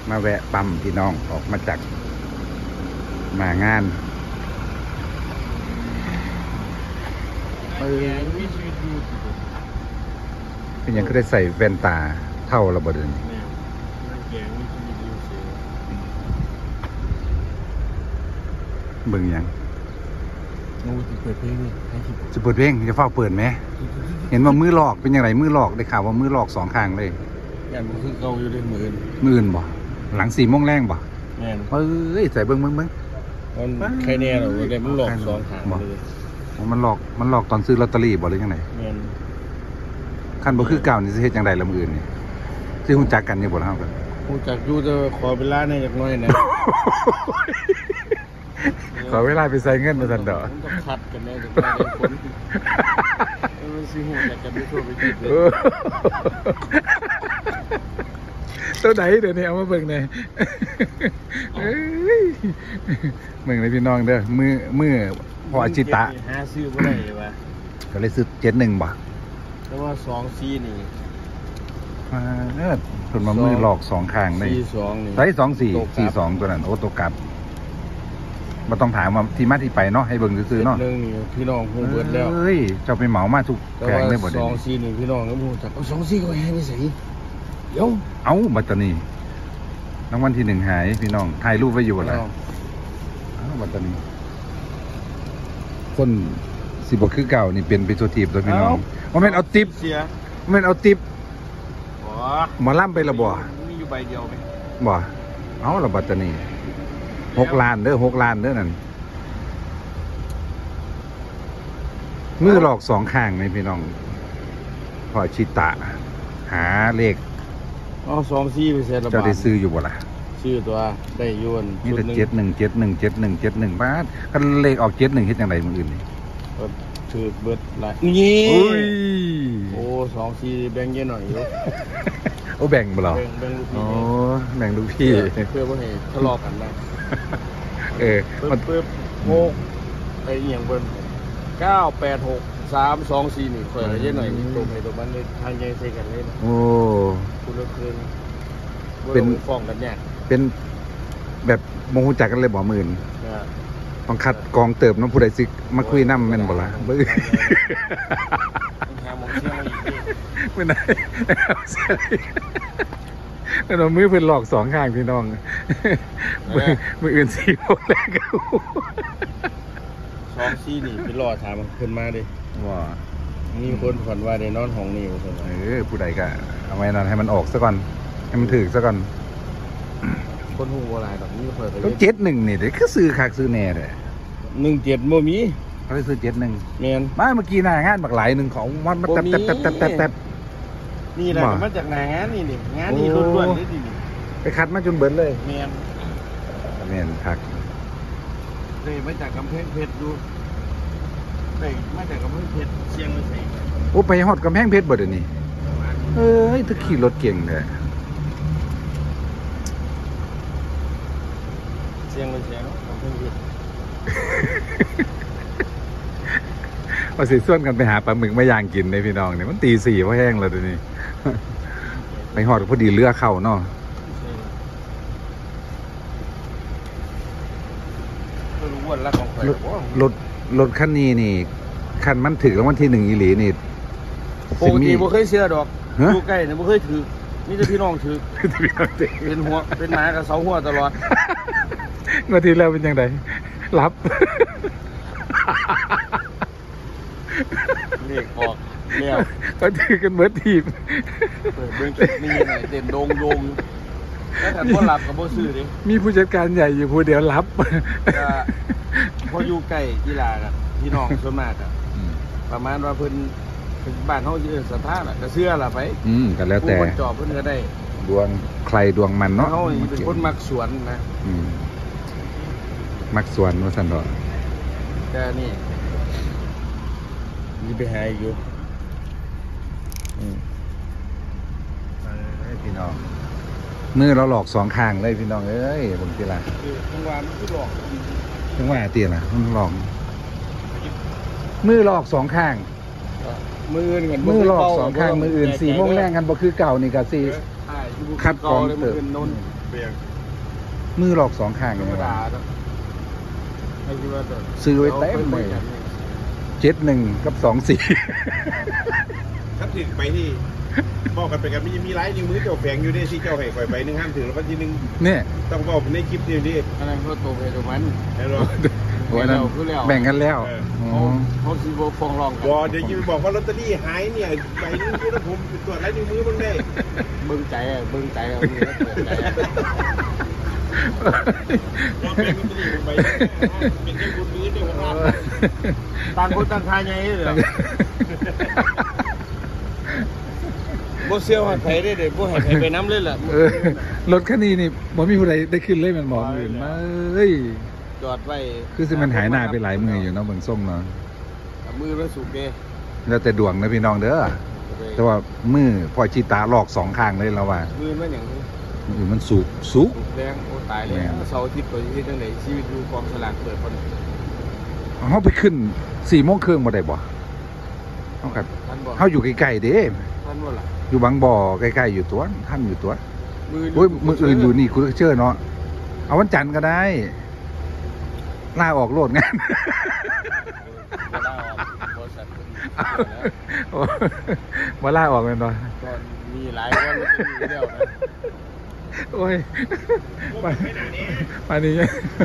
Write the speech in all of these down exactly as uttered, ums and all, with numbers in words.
มาแวะปั๊มพี่น้องออกมาจากมางานเออเป็นยังก็ได้ใส่แว่นตาเท่าระเบิดนี่เบิ่งยังโอ้จะเปิดเพลงจะเปิดเพลงจะเฝ้าเปิดไหมเห็นว่ามือหลอกเป็นยังไงมือหลอกได้ข่าวว่ามือหลอกสองข้างเลยแม่นคือเก่าอยู่ด้วยมือมืออื่นบ่หลังสี่โมงแรงบ่แม่นเอ้ยใส่เบิ่งเบิ่งเบิ่งมันใครแน่หรอเลยมันหลอกสองข้างเลยมันหลอกมันหลอกตอนซื้อลอตเตอรี่บ่หรือยังไงแม่นคันบ่คือเก่านี่สิเฮ็ดจังได๋ละมื้ออื่นนี่สิฮู้จักกันอยู่บ่ล่ะเฮากันฮู้จักอยู่แต่ขอเวลาหน่อยจักหน่อยนะขอเวลาไปใส่เงินมาซั่นดอกมันต้องคัดกันแน่จังว่าได้ผลมันสิฮู้จักกันบ่ทั่วไปหมดเลยตัวไหนเดี๋ยวนี้เอามาเบิ่งหน่อยเอ้ยเบิ่งเลยพี่น้องเด้อมือมือพออาชิตะหาซื้อบ่ได้ว่ะก็เลยซื้อเจ็ดหนึ่งบ่แต่ว่าสองสี่นี่เออเพิ่นมามือหลอกสองข้างได้สี่สองนี่ใส่สองสี่สี่สองตัวนั้นโอ้ตัวกลับบ่ต้องถามว่าที่มาที่ไปเนาะให้เบิ่งซื่อๆเนาะเรื่องนี้พี่น้องฮู้เบิดแล้วเอ้ยเจ้าไปเหมามาทุกแผงเลยบ่ได้สองสี่นี่พี่น้องก็ฮู้จักเอาสองสี่ก็ให้ไปสิเดี๋ยวเอ้าบัดตรนี้รางวัลที่หนึ่งหายพี่น้องถ่ายรูปไว้อยู่ล่ะเอ้าบัดตรนี้คนสิบ่คือเก่านี่เป็นไปตัวทีบตัวพี่น้องว่าแม่นเอาติ๊บเสียว่าแม่นเอาติ๊บบ่หมอลำไปละบ่มีอยู่ใบเดียวมั้ยบ่เอ้าละบัดตรนี้หกล้านเด้อหกล้านเด้อนั่นมือหลอกสองข้างนี่พี่น้องพอชิตะหาเลขอ๋อสองสี่ไปเสร็จแล้วเจ้าได้ซื้ออยู่บ่ล่ะซื้อตัวได้ยวนนี่แต่เจ็ดหนึ่งเจ็ดหนึ่งเจ็ดหนึ่งเจ็ดหนึ่งบาทคันเลขออกเจ็ดหนึ่งเฮ็ดจังไดมื้ออื่นนี่ก็ถือเบิดหลายนี่อุ้ยโอ้สองสี่แบ่งเยอะหน่อยอยู่โอ้แบ่งบ่ล่ะแบ่งลูกพี่โอ้แบ่งลูกพี่เพื่อบ่ให้ทะเลาะกันนะเออมันปึ๊บหกไอ้อีหยังเบิ่นเก้า แปด หก สาม สอง สี่นี่ค่อยเยอะหน่อยตรงให้ตรงมันเลยทางใหญ่ใส่กันเลยโอ้คุณละคืนเป็นฟ้องกันเนี่ยเป็นแบบโมโหจักกันเลยบ่หมื่นต้องคัดกองเติบน้องผู้ใดสิมาคุยน้ำแม่นบ่ล่ะเบิ่งไม่ได้เรามือเพิ่นหลอกสองข้างพี่น้องมืออื่นสี่โมงแรกก็สองสี่นี่พี่รอถามเพิ่นมาดิว่ามีคนฝันว่าได้นอนห้องนี้เพิ่นเออผู้ใดก็เอาไว้นั่นให้มันออกซะก่อนให้มันถึกซะก่อนคนฮู้บ่หลายดอกนี่เพิ่นก็ต้องเจ็ดหนึ่งนี่เด้คือซื้อคักซื้อแน่เด้หนึ่งเจ็ดบ่มีเขาได้ซื้อเจ็ดหนึ่งแม่นมาเมื่อกี้หน้างานบักหลายหนึ่งของมันมันแต๊บแต๊บแต๊บแต๊บแต๊บนี่แหละมาจากหน้างานนี่นี่งานนี่ล้วนๆเลยนี่ไปคัดมาจนเบิดเลยแม่นแม่นคักเลยมาจากกำแพงเพชรดูได้มาจากกำแพงเพชรเชียงใหม่โอ้ไปฮอดกำแพงเพชรบ่เดี๋ยวนี้เอ้ยถ้าขี่รถเก่งแท้เชียงใหม่เชียงกำแพงเพชรว่าสิส่วนกันไปหาปลาหมึกมาย่างกินในพี่น้องเนี่ยมันตีสี่เพราะแห้งแล้วเดี๋ยวนี้ไปฮอดพอดีเรือเข้าเนาะรถรถคันนี้นี่คันมันถึงแล้ววันที่หนึ่งอีหลีนี่ปกติบ่เคยเชื่อดอกอยู่ใกล้เนี่ยบ่เคยถือนี่จะพี่น้องถือเป็นหัวเป็นหมากับเสาหัวตลอดเมื่อทีแล้วเป็นยังไงรับเรียกออกเลี้ยวเขาถือกันเมื่อทีมเปิดเบื้องคิดนี่หน่อยเต็มโดงโดงแล้วแต่พอหลับกับพอซื้อดิมีผู้จัดการใหญ่อยู่ผู้เดียวรับพออยู่ใกล้กีฬากับพี่น้องส่วนมากอะประมาณว่าเพิ่นบ้านเขาเยอะสถานอะก็เสื้อละไปอืมกันแล้วแต่ผู้จอบเพิ่นก็ได้ดวงใครดวงมันเนาะเขาเป็นคนมักสวนนะอืมมักสวนว่าสันดอกแต่นี่นี่ไปหาอยู่อืมพี่น้องมือเราหลอกสองข้างเลยพี่น้องเอ้ยผมตีละจังหวะมันคือหลอกจังหวะตีละมันหลอกมือหลอกสองข้างมืออื่นกันมือหลอกสองข้างมืออื่นสี่โมงแรงกันบ่คือเก่านี่กับสี่คัดกรองเลยเติมันบเป็นนนเบียงมือหลอกสองข้างธรกันรมเลยดาเนาะไอ้ที่ว่าแต่ซื้อไว้เต็มเลยเจ็ดหนึ่งกับสองสี่ถ้าถึงไปที่บอกกันไปกันมีมีไลน์นิ้วมือเจ้าแฝงอยู่ด้วยที่เจ้าให้ปล่อยไปหนึ่งห้ามถึงแล้ววันที่หนึ่งเนี่ยต้องบอกในคลิปนี้ดิอันนั้นก็ตัวไปตัวมันเห็นหรอโอ้ยนั่นแบ่งกันแล้วอ๋อเขาซีโบฟองรองกันบอเดี๋ยวจะไปบอกว่าลอตเตอรี่หายเนี่ยไปนิ้วมือแล้วผมตรวจไลน์นิ้วมือมึงได้เบิ่งใจอ่ะเบิ่งใจอ่ะมือแล้วเปิดใจอ่ะเราแฝงลอตเตอรี่ลงไปเป็นแค่คุณมือเดียวกันต่างคนต่างทายไงเหรอบ่เสียวให้ไผได้เด้บ่ให้ไผไปน้ำเลยล่ะเออรถคันนี้นี่บ่มีผู้ใดได้ขึ้นเลยแมันบอกอื่นมาเอ้ยจอดไว้คือสิมันหายหน้าไปหลายมืออยู่เนาะเบิ่งส่งเนาะมือมันสุกเด้แล้วแต่ดวงนะพี่น้องเด้อแต่ว่ามือพอจิตาหลอกสองข้างเลยแล้วว่ามือมันอย่างนี้มืออื่นมันสุกสุกสุกแดงโอ้ตายเลยเสาร์อาทิตย์ไปที่จังได๋ชีวิตอยู่กองสลากเปิดบ่เฮาไปขึ้นสี่โมงครึ่งบ่ได้บ่เฮากับท่านบ่เฮาอยู่ใกล้ๆเด้ท่านบ่ล่ะอยู่บางบ่อใกล้ๆอยู่ตัวท่านอยู่ตัวมือโอ้ยมืออื่นอยู่นี่คุณเชื่อเนาะเอาวันจันทร์ก็ได้ลาออกโลดงานบ่ได้ออกบริษัทโอ้มาลาออกเลยเนาะก่อนมีหลายคนมันจะมีแล้วนะโอ้ยไปไปนี่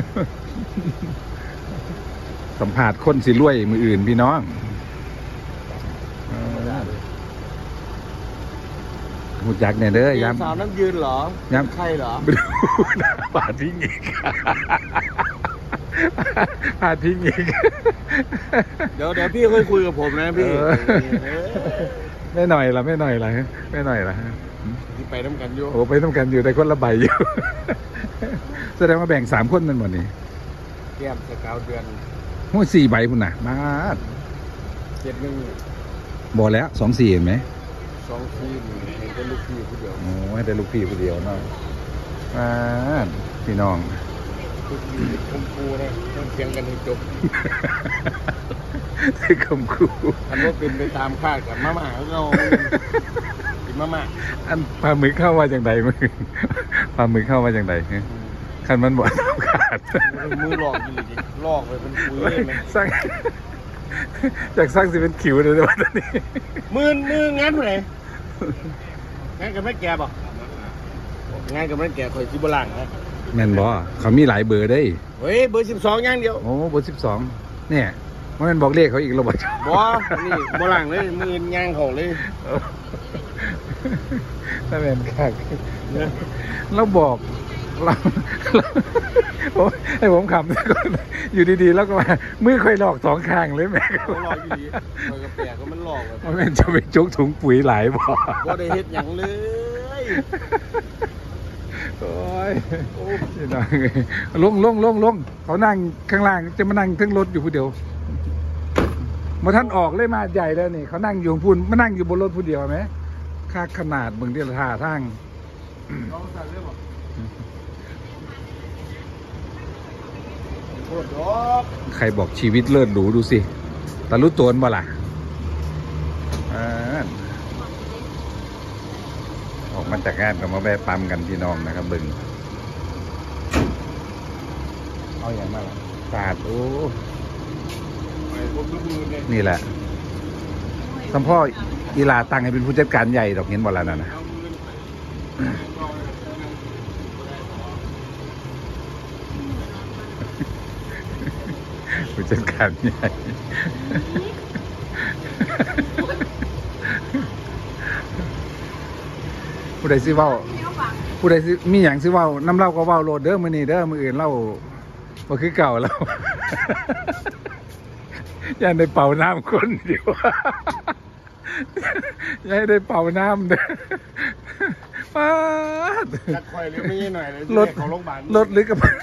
สัมผัสคนสิรวยมืออื่นพี่น้องหูจักเนี่ยเด้อยามสาวน้ำยืนเหรอย้ำใครเหรอป่าทิ้งอีกป่าทิ้งอีกเดี๋ยวเดี๋ยวพี่ค่อยคุยกับผมนะพี่เออ ไม่หน่อยละไม่หน่อยละไม่หน่อยละที่ไปน้ำกันอยู่โอ้ไปต้องกันอยู่แต่คนละใบอยู่ แสดงว่าแบ่งสามคนมันหมดนี่แก้มสกาวเดือนหัวสี่ใบพุ่นน่ะมาเจ็ดหนึ่งบอกแล้วสองสี่เห็นไหมสองทีมเห็นเป็นลูกพี่ผู้เดียวโอ้ให้แต่ลูกพี่คนเดียวเนาะมาพี่น้องลูกพี่ชมพูนะต้องเพียงกันให้จบที่คำคูอันว่าเป็นไปตามคาดกับมาม่าเรากินมาม่าอันปลาหมึกเข้ามาจากไหนมึงปลาหมึกเข้ามาจากไหนคันมันบอกขาดมือหลอกอยู่ดิหลอกไปเป็นคุยเลยไหมสร้างจากสร้างสิเป็นขิวเลยนะวันนี้มือมืองานผู้ไหนงานกับแม่แกบอกงานกับแม่แกคอยจิบล่างนะแม่นบอเขามีหลายเบอร์ได้เฮ้ยเบอร์สิบสองอย่างเดียวโอ้เบอร์สิบสองเนี่ยมันบอกเลขเขาอีกระบาดบอนี่บล่างเลยมือย่างเขาเลยถ้าเป็นคักเราบอกเราเราให้ผมขำก่อนอยู่ดีๆแล้วก็มามือค่อยหลอกสองข้างเลยแม่เขาหลอกอยู่ดีคอยกับแปลก็มันหลอกแบบว่าแม่จะไปจุกถุงปุ๋ยหลายบ่บ่ได้เฮ็ดหยังเลยโอ้ยพี่น้องเอ้ยลงลงลงลงเขานั่งข้างล่างจะมานั่งทั้งรถอยู่ผู้เดียวมาท่านออกเลยมาใหญ่แล้วนี่เขานั่งอยู่พุ่นมานั่งอยู่บนรถผู้เดียวไหมค่าขนาดเมืองที่ท่าทางลองสั่งได้บ่โคตรดอกใครบอกชีวิตเลิศหรูดูสิตาลุตวนบ่ล่ะอ่าออกมาจากงานก็มาแวะปั๊มกันพี่น้องนะครับบึงเอาอย่างมาล่ะสาดโอ้ไปพวกลูกมือเนี่ยนี่แหละสัมพ่ออีลาตั้งให้เป็นผู้จัดการใหญ่ดอกเห็นบ่ล่ะนั่นนะเอามือไปผู้จัดการใหญ่ผู้ใดสิเว้าผู้ใดสิมีหยังสิเว้าน้ำเล่าก็เว้าโลดเด้อมื้อนี้เด้อมื้ออื่นเล่าบ่คือเก่าแล้ว อย่าได้เป่าน้ำคนเดียว อย่าให้ได้เป่าน้ำเด้อ ป๊าดจักคอยหรือไม่หน่อยเลยรถของโรงพยาบาลรถหรือกระเป๋า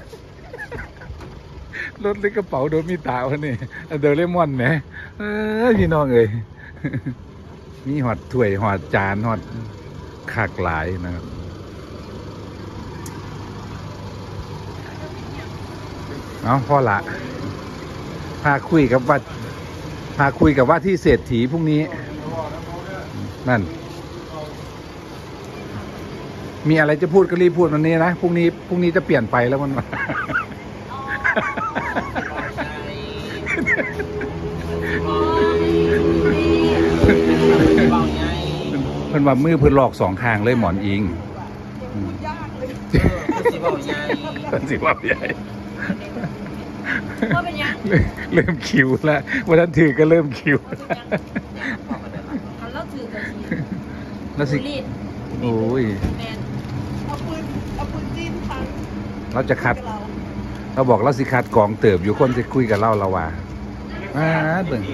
รถหรือกระเป๋าโดนมีตาวะนี่เดลเลมอนไหมเออพี่น้องเอ้ย มีหอดถ้วยหอดจานหอดขากหลายนะครับเอาพ่อละพาคุยกับว่าพาคุยกับว่าที่เศรษฐีพรุ่งนี้ นั่นมีอะไรจะพูดก็รีบพูดวันนี้นะพรุ่งนี้พรุ่งนี้จะเปลี่ยนไปแล้วมัน เพิ่นว่ามือเพิ่นหลอกสองข้างเลยหมอนอิงอืมเพิ่นสิว่าใหญ่ว่าเป็นยังเริ่มคิวแล้ววันนั้นถือก็เริ่มคิวอันเราถือกับชีแล้วสิรีดโอ้ยแมนเอาปืนเอาปืนจิ้มทั้งเราจะคัดเราเราบอกเราสิคัดกองเติบอยู่คนจะคุยกับเราเราว่าอ่าเบิ่ง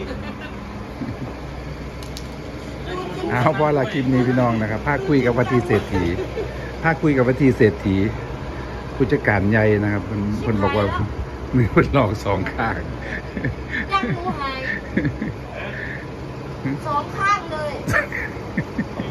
เอาเพราะละคลิปนี้พี่น้องนะครับภาคคุยกับวัตถีเศรษฐีภาคคุยกับวัตถีเศรษฐีผู้จัดการใหญ่นะครับเพิ่นเพิ่นบอกว่ามือเพิ่นหลอกสองข้างจังหนูหายสองข้างเลย